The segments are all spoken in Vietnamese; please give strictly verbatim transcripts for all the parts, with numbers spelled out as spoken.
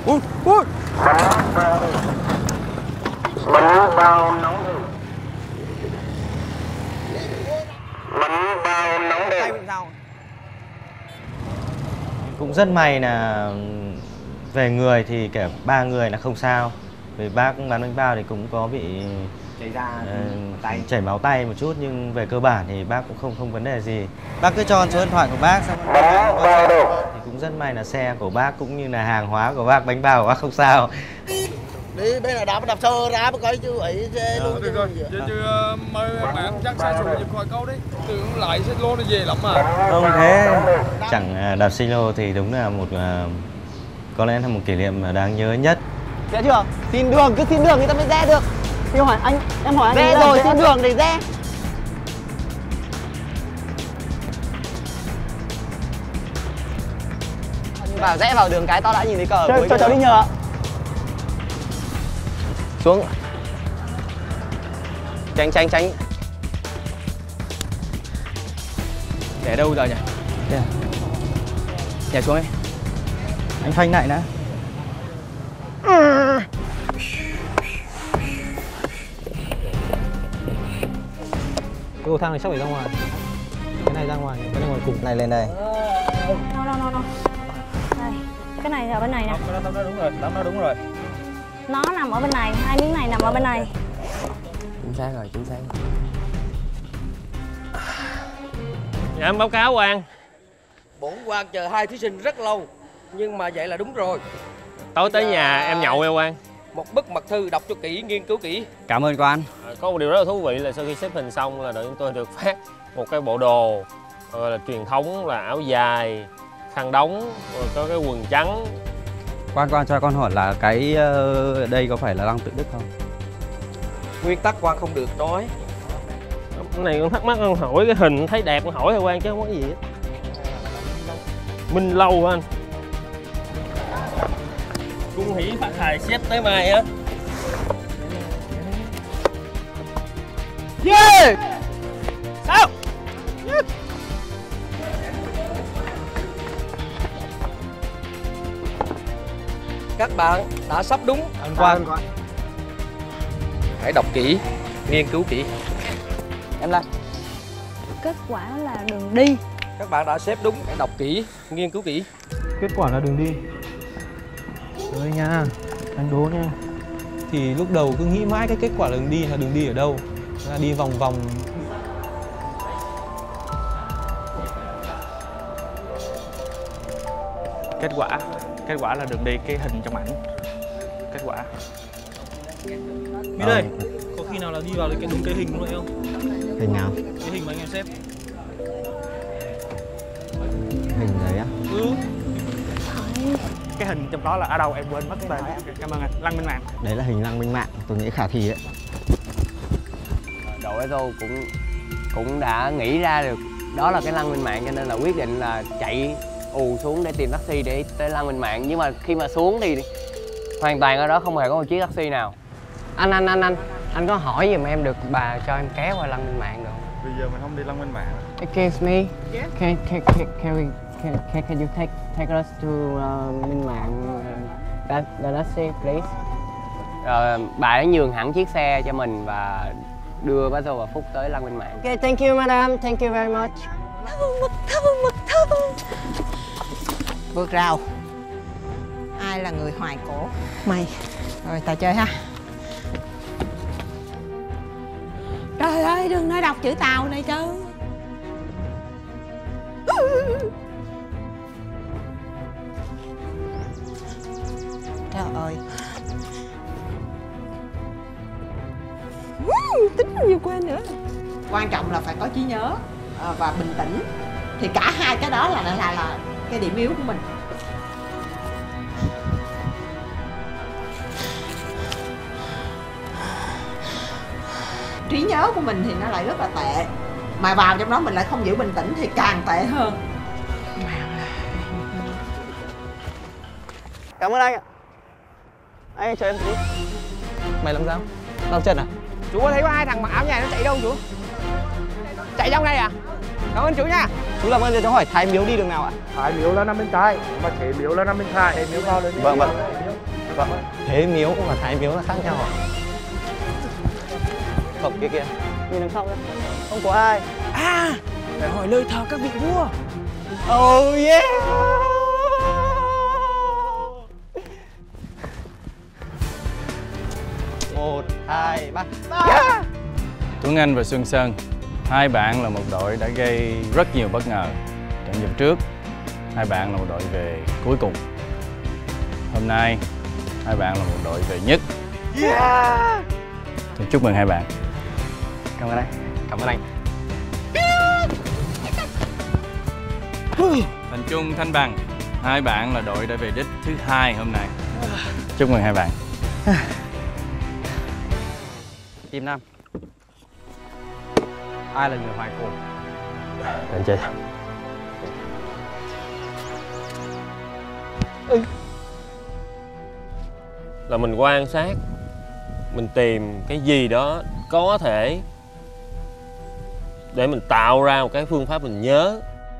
Ui, ui. Bánh bao nóng đi. Bánh bao nóng đi. Cũng rất may là về người thì cả ba người là không sao. Vì bác bán bánh bao thì cũng có bị chảy ra uh, tay chảy máu tay một chút, nhưng về cơ bản thì bác cũng không không vấn đề gì. Bác cứ cho số điện thoại của bác xong thì cũng rất may là xe của bác cũng như là hàng hóa của bác, bánh bao của bác không sao. Đi bên này đạp đạp sơ ra mới coi chứ ấy xe luôn. Được rồi, chứ chứ mời bạn chắc xe xuống giùm khỏi câu đấy. Tưởng lại xe lô nó về lắm mà. Không thế, chẳng đạp xích lô thì đúng là một có lẽ là một kỷ niệm đáng nhớ nhất. Rẽ chưa? Xin đường, cứ xin đường người ta mới rẽ được. Thì hỏi anh, em hỏi anh rẽ rồi, xin đường để rẽ. Vào rẽ vào đường cái tao đã nhìn thấy cờ. Cho, cho cháu đi nhờ. Xuống. Tránh tránh tránh. Để đâu giờ nhỉ? Yeah. Nhảy xuống đi. Anh phanh lại đã. Cái cầu thang này chắc phải ra ngoài. Cái này ra ngoài, cái này ngoài cùng. Này lên đây. No, no, no, no. Đây, cái này ở bên này nè. Tao nói đúng rồi, tao nói đúng rồi. Nó nằm ở bên này, hai miếng này nằm ở bên này. Chính xác rồi, chính xác rồi. Dạ em báo cáo Quang. Bổn quan chờ hai thí sinh rất lâu, nhưng mà vậy là đúng rồi. Tối tới nhà em nhậu nha Quang. Một bức mật thư đọc cho kỹ, nghiên cứu kỹ. Cảm ơn quan. À, có một điều rất là thú vị là sau khi xếp hình xong là đội chúng tôi được phát một cái bộ đồ gọi là truyền thống là áo dài, khăn đóng, rồi có cái quần trắng. Quan quan cho con hỏi là cái uh, đây có phải là Lăng Tự Đức không? Nguyên tắc quan không được nói. Cái này con thắc mắc, con hỏi cái hình thấy đẹp con hỏi thôi Quang chứ không có gì hết. Minh Lâu hả anh? Cung hỷ phát hài xếp tới mai á. Yeah! Sao? Các bạn đã sắp đúng. Anh Quan. Hãy đọc kỹ, nghiên cứu kỹ. Em lại. Kết quả là đường đi. Các bạn đã xếp đúng, hãy đọc kỹ, nghiên cứu kỹ. Kết quả là đường đi. Đấy nha, anh đố nha. Thì lúc đầu cứ nghĩ mãi cái kết quả là đường đi là đường đi ở đâu? Là đi vòng vòng. Kết quả, kết quả là đường đi cái hình trong ảnh. Kết quả. Mỹ đây, có khi nào là đi vào cái đúng cái hình luôn không? Hình nào? Cái hình mà anh em xếp. Hình đấy á? Ừ. Cái hình trong đó là ở đâu em quên mất tên. Cảm ơn anh. Lăng Minh Mạng. Đấy là hình Lăng Minh Mạng, tôi nghĩ khả thi ấy. Đội Eto cũng cũng đã nghĩ ra được đó là cái Lăng Minh Mạng, cho nên là quyết định là chạy ù xuống để tìm taxi để tới Lăng Minh Mạng. Nhưng mà khi mà xuống thì hoàn toàn ở đó không hề có một chiếc taxi nào. Anh anh anh anh anh có hỏi giùm em được bà cho em kéo qua Lăng Minh Mạng được không? Bây giờ mình không đi Lăng Minh Mạng. Excuse me. Yeah. Can can can can we can can, can you take take us to uh, Minh Mạng uh, that the taxi please? Rồi bà đã nhường hẳn chiếc xe cho mình và đưa bác Tô và Phúc tới Lăng Minh Mạng. Okay, thank you madam, thank you very much. Mật thư, mật thư. Vượt rào. Ai là người hoài cổ? Mày. Rồi tài chơi ha. Trời ơi, đừng nói đọc chữ Tàu này chứ. Trời ơi. Tính nhiều quên nữa. Quan trọng là phải có trí nhớ và bình tĩnh. Thì cả hai cái đó là là là, là cái điểm yếu của mình. Trí nhớ của mình thì nó lại rất là tệ, mà vào trong đó mình lại không giữ bình tĩnh thì càng tệ hơn. Cảm ơn anh ạ. Anh chờ em tí. Mày làm sao? Đau chân à? Chú có thấy có hai thằng mặc áo dài nó chạy đâu chú? Chạy trong đây à? Cảm ơn chú nha. Chú làm ơn cho cháu hỏi Thái Miếu đi đường nào ạ? Thái Miếu là nằm bên trái, mà Thế Miếu là nằm bên phải. Thế Miếu vào lên. Vâng vâng. Vâng. Thế Miếu và Thái Miếu là khác nhau à? Không, kia kia. Nhìn đằng sau đây. Không có ai. À, phải hỏi lời thờ các vị vua. Oh yeah. Một, hai, ba. Yeah. Tuấn Anh và Xuân Sơn, hai bạn là một đội đã gây rất nhiều bất ngờ trận dịp trước. Hai bạn là một đội về cuối cùng. Hôm nay, hai bạn là một đội về nhất. Yeah. Tôi chúc mừng hai bạn. Cảm ơn anh. Cảm ơn anh. Thành Trung, Thanh Bằng, hai bạn là đội đã về đích thứ hai hôm nay. Chúc mừng hai bạn. Team Nam, ai là người hoài cổ? Anh chơi. Ừ. Là mình quan sát, mình tìm cái gì đó có thể để mình tạo ra một cái phương pháp mình nhớ.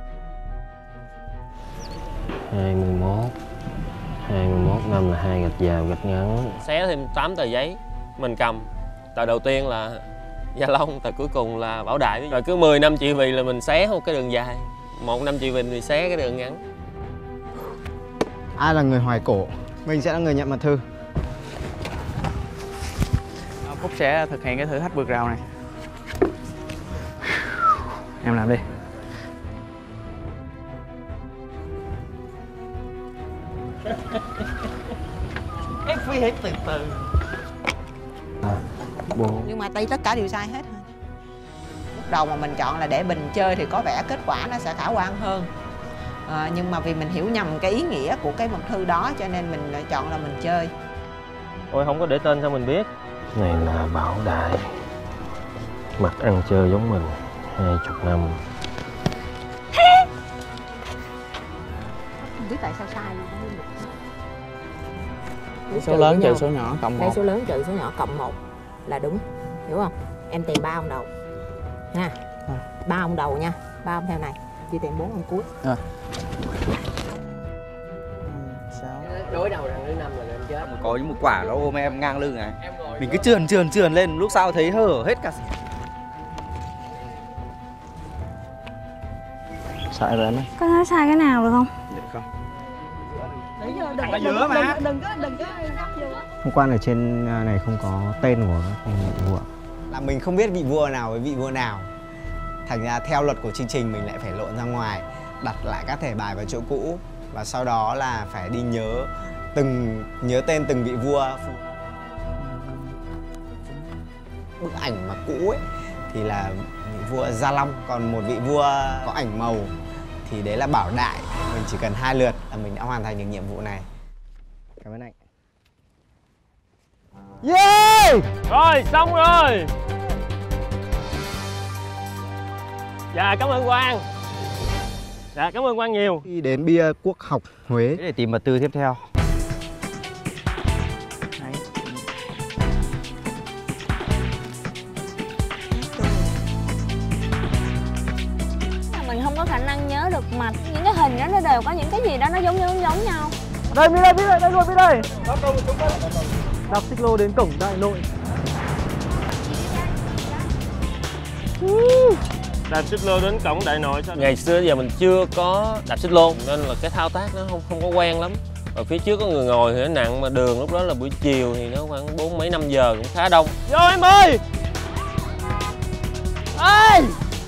hai mươi mốt hai mươi mốt năm là hai gạch dài gạch ngắn. Xé thêm tám tờ giấy mình cầm. Tờ đầu tiên là Gia Long, tờ cuối cùng là Bảo Đại. Rồi cứ mười năm trị vì là mình xé một cái đường dài, một năm trị vì thì xé cái đường ngắn. Ai là người hoài cổ? Mình sẽ là người nhận mật thư. Phúc sẽ thực hiện cái thử thách vượt rào này. Em làm đi. Em phi hết từ từ. Nhưng mà đây tất cả đều sai hết. Lúc đầu mà mình chọn là để bình chơi thì có vẻ kết quả nó sẽ khả quan hơn. À, nhưng mà vì mình hiểu nhầm cái ý nghĩa của cái mật thư đó cho nên mình chọn là mình chơi. Ôi không có để tên sao mình biết. Này là Bảo Đại, mặt ăn chơi giống mình hai chục năm. Không biết tại sao sai luôn. Số lớn trừ số nhỏ cộng một. Đây số lớn trừ số nhỏ cộng một là đúng, hiểu không? Em tìm ba ông đầu nha, ba ông đầu nha, ba ông theo này, chỉ tìm bốn ông cuối. À. Đối đầu thằng thứ năm là em chết. Có những một quả nó ôm em ngang lưng này. Mình cứ trườn trườn trườn lên, lúc sau thấy hở hết cả. Sai rồi em ấy. Có nói sai cái nào được không? Được không? Đừng có dứa mà. Đừng có đừng có Hôm qua ở trên này không có tên của các vị vua. Là mình không biết vị vua nào với vị vua nào. Thành ra theo luật của chương trình mình lại phải lộn ra ngoài, đặt lại các thẻ bài vào chỗ cũ và sau đó là phải đi nhớ từng nhớ tên từng vị vua. Bức ảnh mà cũ ấy thì là vị vua Gia Long, còn một vị vua có ảnh màu thì đấy là Bảo Đại. Mình chỉ cần hai lượt là mình đã hoàn thành được nhiệm vụ này. Cảm ơn anh. Yeah! Rồi, xong rồi. Dạ, cảm ơn Quang. Dạ, cảm ơn Quang nhiều. Đi đến bia quốc học Huế để tìm mật thư tiếp theo. Mình không có khả năng nhớ được mạch, những cái hình đó nó đều có những cái gì đó nó giống giống giống nhau. Đây, đi đây, đi đây, đây luôn, đi đây. Đạp xích lô đến cổng Đại Nội. Đạp xích lô đến cổng Đại Nội sao? Ngày xưa giờ mình chưa có đạp xích lô nên là cái thao tác nó không không có quen lắm. Ở phía trước có người ngồi thì nó nặng, mà đường lúc đó là buổi chiều thì nó khoảng bốn mấy năm giờ cũng khá đông. Vô em ơi! Ê!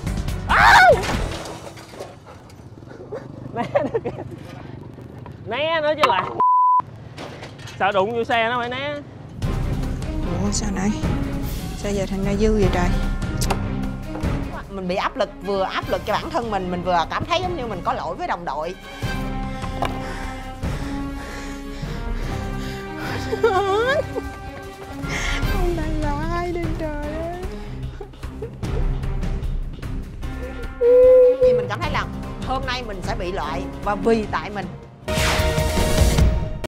Né được kìa. Né nữa chứ lại. Sao đụng vô xe nó phải né. Ủa sao này? Sao giờ thành ra dư vậy trời? Mình bị áp lực, vừa áp lực cho bản thân mình, mình vừa cảm thấy giống như mình có lỗi với đồng đội. Hôm nay là ai đây trời ơi? Vì mình cảm thấy là hôm nay mình sẽ bị loại và vì tại mình